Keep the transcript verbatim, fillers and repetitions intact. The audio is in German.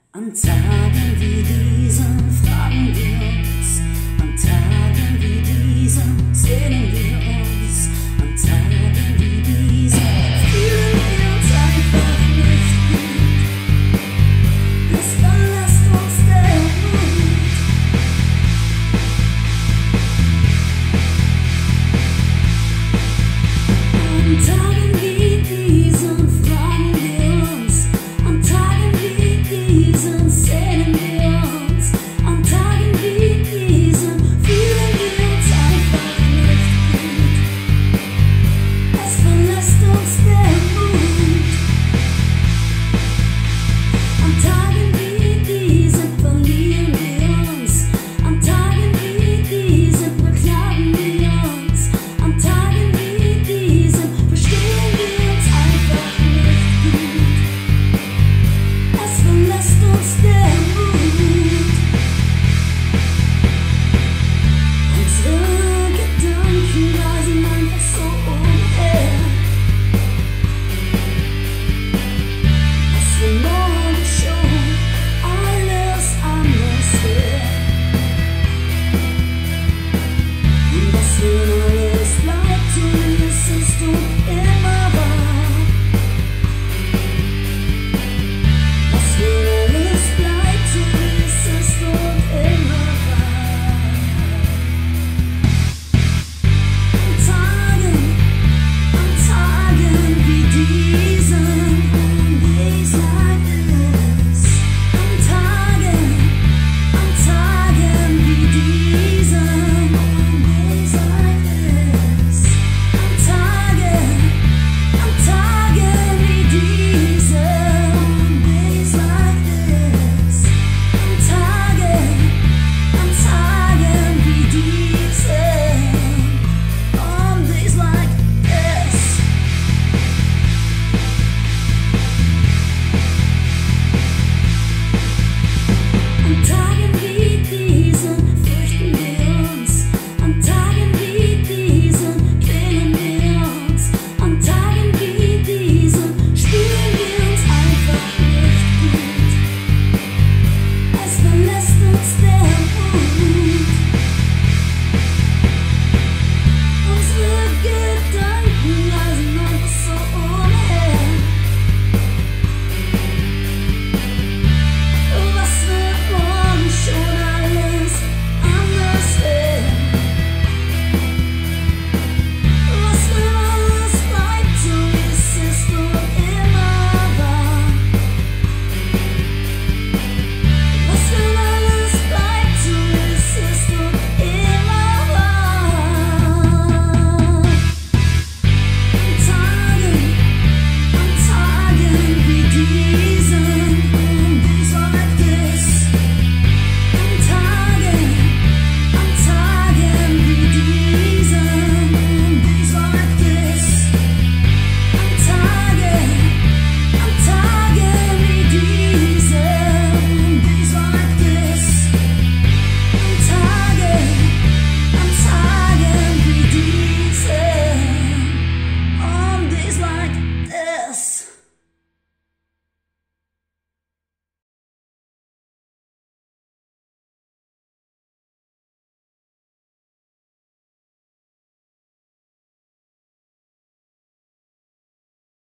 An Tagen wie diesen fragen wir uns, an Tagen wie diesen sehnen wir uns, an Tagen wie diesen fühlen wir uns einfach nicht gut. Es verlässt uns der Mut. An Tagen wie diesen fragen wir uns, an Tagen wie diesen sehnen wir uns, an Tagen wie diesen fühlen wir uns einfach nicht gut. Es verlässt uns der Mut. An Tagen wie diesen verlieren wir uns, an Tagen wie diesen beklagen wir uns, an Tagen wie diesen verstehen wir uns einfach nicht gut. Es verlässt uns der Mut. Unsere Gedanken reisen einfach so umher. Es verlässt